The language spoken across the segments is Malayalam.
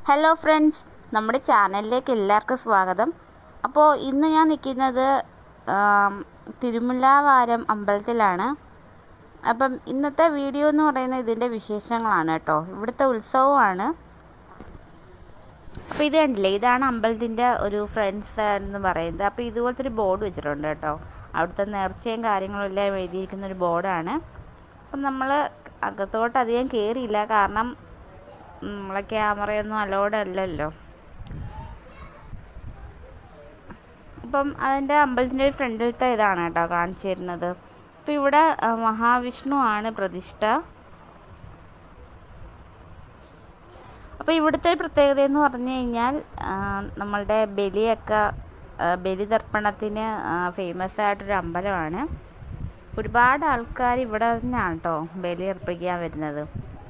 ഹലോ ഫ്രണ്ട്സ്, നമ്മുടെ ചാനലിലേക്ക് എല്ലാവർക്കും സ്വാഗതം. അപ്പോൾ ഇന്ന് ഞാൻ നിൽക്കുന്നത് തിരുമുല്ലാവാരം അമ്പലത്തിലാണ്. അപ്പം ഇന്നത്തെ വീഡിയോ എന്ന് പറയുന്നത് ഇതിൻ്റെ വിശേഷങ്ങളാണ് കേട്ടോ. ഇവിടുത്തെ ഉത്സവമാണ്. അപ്പോൾ ഇത് കണ്ടില്ലേ, ഇതാണ് അമ്പലത്തിൻ്റെ ഒരു ഫ്രണ്ട് സൈഡ് എന്ന് പറയുന്നത്. അപ്പോൾ ഇതുപോലത്തെ ഒരു ബോർഡ് വെച്ചിട്ടുണ്ട് കേട്ടോ. അവിടുത്തെ നേർച്ചയും കാര്യങ്ങളും എല്ലാം എഴുതിയിരിക്കുന്ന ഒരു ബോർഡാണ്. അപ്പം നമ്മൾ അകത്തോട്ട് അധികം കയറിയില്ല, കാരണം നമ്മളെ ക്യാമറയൊന്നും അലോഡ് അല്ലല്ലോ. അപ്പം അതിൻ്റെ അമ്പലത്തിൻ്റെ ഒരു ഫ്രണ്ടിലത്തെ ഇതാണ് കേട്ടോ കാണിച്ചു തരുന്നത്. അപ്പം ഇവിടെ മഹാവിഷ്ണു ആണ് പ്രതിഷ്ഠ. അപ്പോൾ ഇവിടുത്തെ പ്രത്യേകത എന്ന് പറഞ്ഞു കഴിഞ്ഞാൽ നമ്മളുടെ ബലിതർപ്പണത്തിന് ഫേമസ് ആയിട്ടൊരു അമ്പലമാണ്. ഒരുപാട് ആൾക്കാർ ഇവിടെ തന്നെയാണ് കേട്ടോ ബലി അർപ്പിക്കാൻ വരുന്നത്.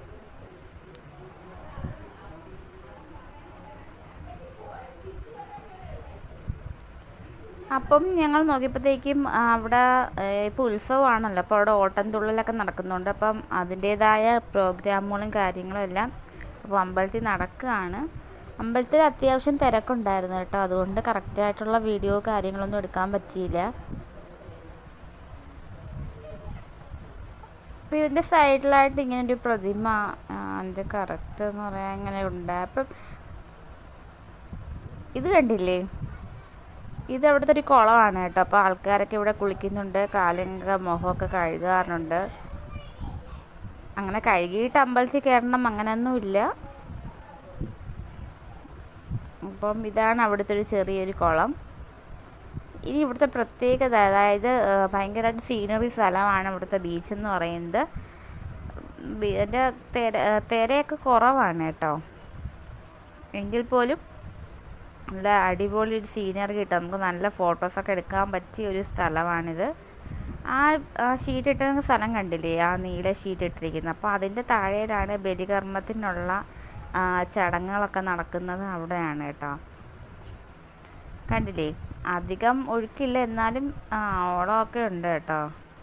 അപ്പം ഞങ്ങൾ നോക്കിയപ്പോഴത്തേക്കും അവിടെ ഇപ്പോൾ ഉത്സവമാണല്ലോ, അപ്പോൾ അവിടെ ഓട്ടംതുള്ളലൊക്കെ നടക്കുന്നുണ്ട്. അപ്പം അതിൻ്റേതായ പ്രോഗ്രാമുകളും കാര്യങ്ങളും എല്ലാം അപ്പോൾ അമ്പലത്തിൽ നടക്കുകയാണ്. അമ്പലത്തിൽ അത്യാവശ്യം തിരക്കുണ്ടായിരുന്നു കേട്ടോ, അതുകൊണ്ട് കറക്റ്റായിട്ടുള്ള വീഡിയോ കാര്യങ്ങളൊന്നും എടുക്കാൻ പറ്റിയില്ല. അപ്പോൾ ഇതിൻ്റെ സൈഡിലായിട്ട് ഇങ്ങനൊരു പ്രതിമ, അതിൻ്റെ കറക്റ്റ് എന്ന് പറയാൻ ഇങ്ങനെ ഉണ്ട്. അപ്പം ഇത് കണ്ടില്ലേ, ഇത് അവിടുത്തെ ഒരു കുളമാണ് കേട്ടോ. അപ്പോൾ ആൾക്കാരൊക്കെ ഇവിടെ കുളിക്കുന്നുണ്ട്, കാലൊക്കെ മുഖമൊക്കെ കഴുകാറുണ്ട്. അങ്ങനെ കഴുകിയിട്ട് അമ്പലത്തിൽ കയറണം അങ്ങനെയൊന്നുമില്ല. അപ്പം ഇതാണ് അവിടുത്തെ ഒരു ചെറിയൊരു കുളം. ഇനി ഇവിടുത്തെ പ്രത്യേകത, അതായത് ഭയങ്കരമായിട്ട് സീനറി സ്ഥലമാണ് ഇവിടുത്തെ ബീച്ച് എന്ന് പറയുന്നത്. അതിൻ്റെ തിരയൊക്കെ കുറവാണ് കേട്ടോ, എങ്കിൽ പോലും നല്ല അടിപൊളി ഒരു സീനറി കിട്ടും. നമുക്ക് നല്ല ഫോട്ടോസൊക്കെ എടുക്കാൻ പറ്റിയ ഒരു സ്ഥലമാണിത്. ആ ഷീറ്റ് ഇട്ടിരുന്ന സ്ഥലം കണ്ടില്ലേ, ആ നീല ഷീറ്റ് ഇട്ടിരിക്കുന്നത്. അപ്പോൾ അതിൻ്റെ താഴെയിലാണ് ബലികർമ്മത്തിനുള്ള ചടങ്ങുകളൊക്കെ നടക്കുന്നത്, അവിടെയാണ് കേട്ടോ. കണ്ടില്ലേ, അധികം ഒഴുക്കില്ല, എന്നാലും ഓളമൊക്കെ ഉണ്ട് കേട്ടോ.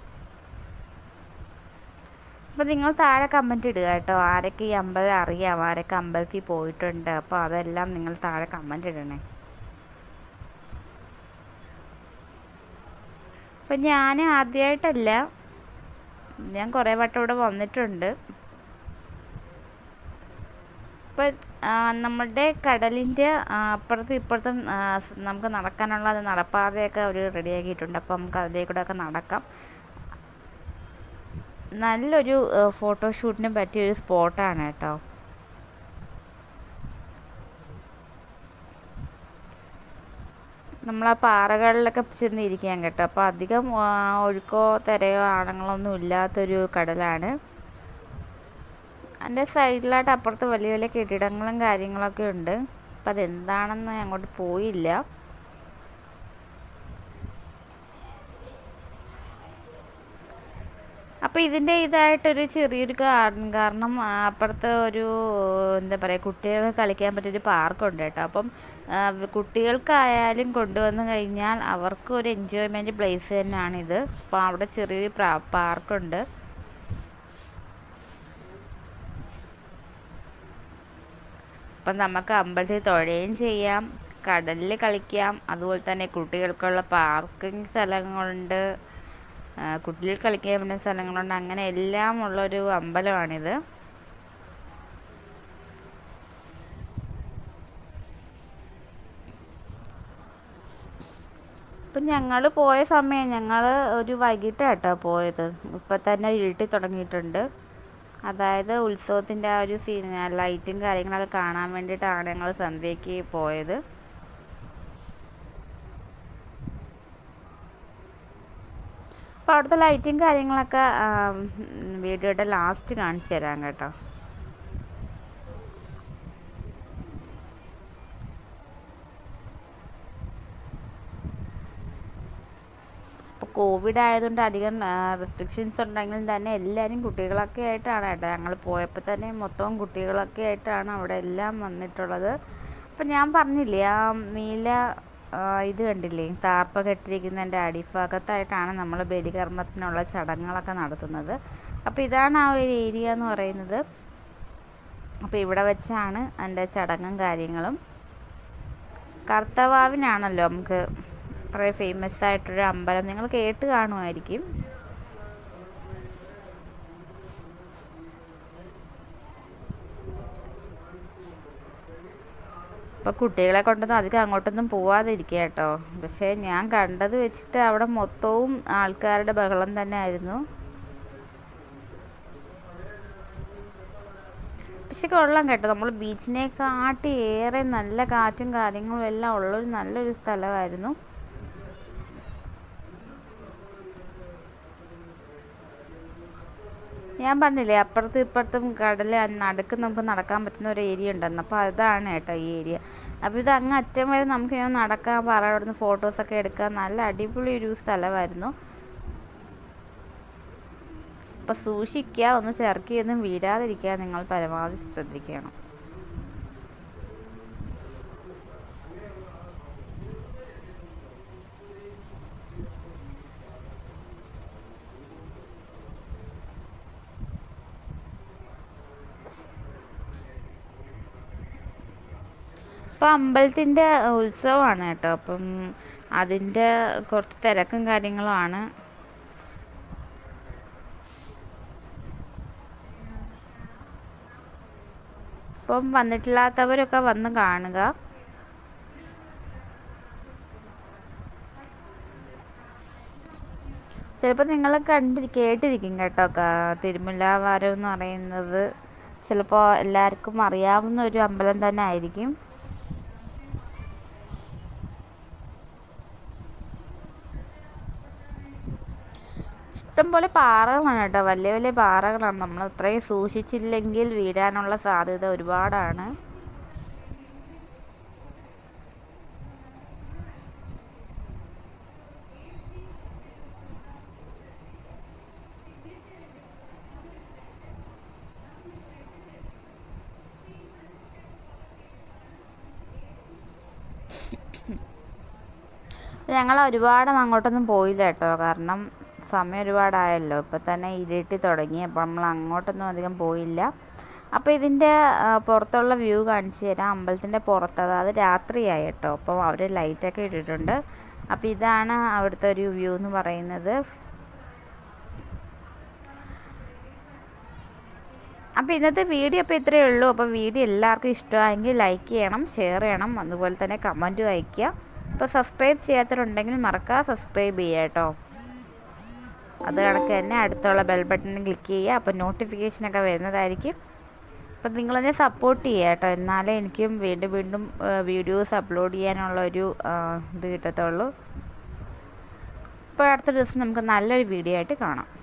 അപ്പോൾ നിങ്ങൾ താഴെ കമൻറ്റ് ഇടുക കേട്ടോ, ആരൊക്കെ ഈ അമ്പലം അറിയാം, ആരൊക്കെ അമ്പലത്തിൽ പോയിട്ടുണ്ട്. അപ്പോൾ അതെല്ലാം നിങ്ങൾ താഴെ കമൻറ്റ് ഇടണേ. അപ്പം ഞാൻ ആദ്യമായിട്ടല്ല, ഞാൻ കുറേ വട്ടം ഇവിടെ വന്നിട്ടുണ്ട്. ഇപ്പം നമ്മുടെ കടലിൻ്റെ അപ്പുറത്തും ഇപ്പുറത്തും നമുക്ക് നടക്കാനുള്ള നടപ്പാതയൊക്കെ അവർ റെഡിയാക്കിയിട്ടുണ്ട്. അപ്പം നമുക്ക് അതിലേക്കൂടെ ഒക്കെ നടക്കാം. നല്ലൊരു ഫോട്ടോഷൂട്ടിന് പറ്റിയൊരു സ്പോട്ടാണ് കേട്ടോ. നമ്മൾ ആ പാറകളിലൊക്കെ ചെന്നിരിക്കാൻ കേട്ടോ. അപ്പോൾ അധികം ഒഴുക്കോ തിരയോ ആഴങ്ങളൊന്നും ഇല്ലാത്തൊരു കടലാണ്. അതിൻ്റെ സൈഡിലായിട്ട് അപ്പുറത്ത് വലിയ വലിയ കെട്ടിടങ്ങളും കാര്യങ്ങളൊക്കെ ഉണ്ട്. അപ്പം അതെന്താണെന്ന് അങ്ങോട്ട് പോയില്ല. അപ്പോൾ ഇതിൻ്റെ ഇതായിട്ടൊരു ചെറിയൊരു ഗാർഡൻ, കാരണം അപ്പുറത്ത് ഒരു എന്താ പറയുക, കുട്ടികൾക്ക് കളിക്കാൻ പറ്റിയൊരു പാർക്കുണ്ട് കേട്ടോ. അപ്പം കുട്ടികൾക്കായാലും കൊണ്ടുവന്ന് കഴിഞ്ഞാൽ അവർക്ക് ഒരു എൻജോയ്മെൻറ്റ് പ്ലേസ് തന്നെയാണിത്. അപ്പോൾ അവിടെ ചെറിയൊരു പാർക്കുണ്ട്. അപ്പം നമുക്ക് അമ്പലത്തിൽ തൊഴുകയും ചെയ്യാം, കടലിൽ കളിക്കാം. അതുപോലെ തന്നെ കുട്ടികൾക്കുള്ള പാർക്കിംഗ് സ്ഥലങ്ങളുണ്ട്, കുട്ടികൾ കളിക്കാൻ പറ്റുന്ന സ്ഥലങ്ങളുണ്ട്. അങ്ങനെ എല്ലാം ഉള്ളൊരു അമ്പലമാണിത്. ഇപ്പം ഞങ്ങൾ പോയ സമയം ഞങ്ങൾ ഒരു വൈകിട്ടാട്ടോ പോയത്. ഇപ്പം തന്നെ ഇരുട്ടി തുടങ്ങിയിട്ടുണ്ട്. അതായത് ഉത്സവത്തിൻ്റെ ആ ഒരു ലൈറ്റും കാര്യങ്ങളൊക്കെ കാണാൻ വേണ്ടിയിട്ടാണ് ഞങ്ങൾ സന്ധ്യയ്ക്ക് പോയത്. അപ്പോൾ അവിടുത്തെ ലൈറ്റും കാര്യങ്ങളൊക്കെ വീഡിയോയുടെ ലാസ്റ്റ് കാണിച്ചു തരാം കേട്ടോ. ഇപ്പോൾ കോവിഡ് ആയതുകൊണ്ട് അധികം റെസ്ട്രിക്ഷൻസ് ഉണ്ടെങ്കിലും തന്നെ എല്ലാവരും കുട്ടികളൊക്കെ ആയിട്ടാണ് കേട്ടോ. ഞങ്ങൾ പോയപ്പോൾ തന്നെ മൊത്തവും കുട്ടികളൊക്കെ ആയിട്ടാണ് അവിടെ എല്ലാം വന്നിട്ടുള്ളത്. അപ്പം ഞാൻ പറഞ്ഞില്ലേ, ആ നീല ഇത് കണ്ടില്ലേ, താർപ്പ കെട്ടിരിക്കുന്നതിൻ്റെ അടിഭാഗത്തായിട്ടാണ് നമ്മൾ ബലികർമ്മത്തിനുള്ള ചടങ്ങുകളൊക്കെ നടത്തുന്നത്. അപ്പോൾ ഇതാണ് ആ ഒരു ഏരിയ എന്ന് പറയുന്നത്. അപ്പോൾ ഇവിടെ വെച്ചാണ് എൻ്റെ ചടങ്ങും കാര്യങ്ങളും. കർത്തവാവിനാണല്ലോ നമുക്ക് കുറേ ഫേമസ് ആയിട്ടൊരു അമ്പലം, നിങ്ങൾ കേട്ട് കാണുമായിരിക്കും. അപ്പോൾ കുട്ടികളെ കൊണ്ടൊന്നും അധികം അങ്ങോട്ടൊന്നും പോവാതിരിക്കുക കേട്ടോ. പക്ഷേ ഞാൻ കണ്ടത് വെച്ചിട്ട് അവിടെ മൊത്തവും ആൾക്കാരുടെ ബഹളം തന്നെ ആയിരുന്നു. പക്ഷെ കൊള്ളാം കേട്ടോ, നമ്മൾ ബീച്ചിനെക്കാട്ടി ഏറെ നല്ല കാറ്റും കാര്യങ്ങളും എല്ലാം ഉള്ളൊരു നല്ലൊരു സ്ഥലമായിരുന്നു. ഞാൻ പറഞ്ഞില്ലേ അപ്പുറത്തും ഇപ്പുറത്തും കടൽ നടുക്ക് നമുക്ക് നടക്കാൻ പറ്റുന്ന ഒരു ഏരിയ ഉണ്ടെന്ന്. അപ്പോൾ അതാണ് കേട്ടോ ഈ ഏരിയ. അപ്പോൾ ഇത് അങ്ങ് അറ്റം വരെ നമുക്ക് ഇങ്ങനെ നടക്കാൻ, അവിടെ നിന്ന് ഫോട്ടോസൊക്കെ എടുക്കാൻ നല്ല അടിപൊളി ഒരു സ്ഥലമായിരുന്നു. അപ്പോൾ സൂക്ഷിക്കുക, ഒന്ന് ചെറുക്കിയൊന്നും വീഴാതിരിക്കുക, നിങ്ങൾ പരമാവധി ശ്രദ്ധിക്കണം. ഇപ്പോൾ അമ്പലത്തിൻ്റെ ഉത്സവമാണ് കേട്ടോ. അപ്പം അതിൻ്റെ കുറച്ച് തിരക്കും കാര്യങ്ങളുമാണ്. അപ്പം വന്നിട്ടില്ലാത്തവരൊക്കെ വന്ന് കാണുക. ചിലപ്പോൾ നിങ്ങൾ കേട്ടിരിക്കും കേട്ടോ. തിരുമുല്ല വാരം എന്ന് പറയുന്നത് ചിലപ്പോൾ എല്ലാവർക്കും അറിയാവുന്ന ഒരു അമ്പലം തന്നെ ആയിരിക്കും. ഇഷ്ടംപോലെ പാറകളാണ് കേട്ടോ, വലിയ വലിയ പാറകളാണ്. നമ്മൾ അത്രയും സൂക്ഷിച്ചില്ലെങ്കിൽ വീഴാനുള്ള സാധ്യത ഒരുപാടാണ്. ഞങ്ങൾ ഒരുപാടൊന്നും അങ്ങോട്ടൊന്നും പോയില്ല കേട്ടോ, കാരണം സമയം ഒരുപാടായല്ലോ. ഇപ്പം തന്നെ ഇരുട്ടി തുടങ്ങി. അപ്പോൾ നമ്മൾ അങ്ങോട്ടൊന്നും അധികം പോയില്ല. അപ്പോൾ ഇതിൻ്റെ പുറത്തുള്ള വ്യൂ കാണിച്ചു തരാം. അമ്പലത്തിൻ്റെ പുറത്ത്, അത് രാത്രിയായി കേട്ടോ. അപ്പോൾ അവർ ലൈറ്റൊക്കെ ഇട്ടിട്ടുണ്ട്. അപ്പോൾ ഇതാണ് അവിടുത്തെ ഒരു വ്യൂ എന്ന് പറയുന്നത്. അപ്പോൾ ഇന്നത്തെ വീഡിയോ അപ്പോൾ ഇത്രയേ ഉള്ളൂ. അപ്പോൾ വീഡിയോ എല്ലാവർക്കും ഇഷ്ടമായെങ്കിൽ ലൈക്ക് ചെയ്യണം, ഷെയർ ചെയ്യണം, അതുപോലെ തന്നെ കമൻറ്റും അയയ്ക്കുക. അപ്പോൾ സബ്സ്ക്രൈബ് ചെയ്യാത്തവരുണ്ടെങ്കിൽ മറക്കാതെ സബ്സ്ക്രൈബ് ചെയ്യുക കേട്ടോ. അത് കണക്ക് തന്നെ അടുത്തുള്ള ബെൽ ബട്ടണിൽ ക്ലിക്ക് ചെയ്യുക. അപ്പോൾ നോട്ടിഫിക്കേഷനൊക്കെ വരുന്നതായിരിക്കും. അപ്പോൾ നിങ്ങളെന്നെ സപ്പോർട്ട് ചെയ്യുക കേട്ടോ, എന്നാലേ എനിക്കും വീണ്ടും വീണ്ടും വീഡിയോസ് അപ്ലോഡ് ചെയ്യാനുള്ളൊരു ഇത് കിട്ടത്തുള്ളൂ. അപ്പോൾ അടുത്ത ദിവസം നമുക്ക് നല്ലൊരു വീഡിയോ ആയിട്ട് കാണാം.